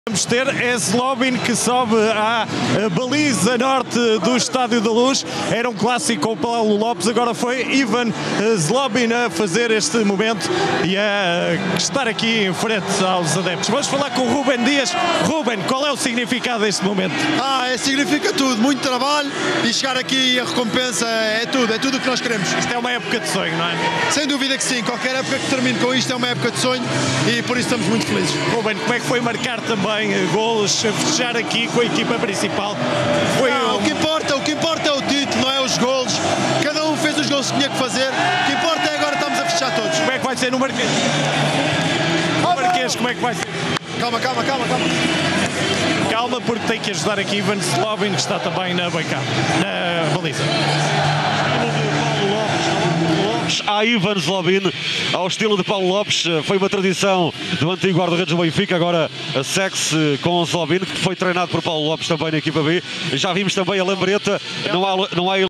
Vamos ter é Zlobin que sobe à baliza norte do Estádio da Luz. Era um clássico com o Paulo Lopes, agora foi Ivan Zlobin a fazer este momento e a estar aqui em frente aos adeptos. Vamos falar com o Rubén Dias. Rubén, qual é o significado deste momento? Significa tudo, muito trabalho e chegar aqui a recompensa é tudo o que nós queremos. Isto é uma época de sonho, não é? Sem dúvida que sim, qualquer época que termine com isto é uma época de sonho e por isso estamos muito felizes. Rubén, como é que foi marcar também golos, festejar aqui com a equipa principal? O que importa é o título, não é os golos. Cada um fez os golos que tinha que fazer. O que importa é agora estamos a festejar todos. Como é que vai ser no Marquês? No Marquês, como é que vai ser? Calma. Calma, porque tem que ajudar aqui Ivan Zlobin, que está também na bancada, na baliza. A Ivan Zlobin, ao estilo de Paulo Lopes, foi uma tradição do antigo guarda-redes do Benfica, agora segue-se com o Zlobin, que foi treinado por Paulo Lopes também na equipa B. Já vimos também a lambreta, não há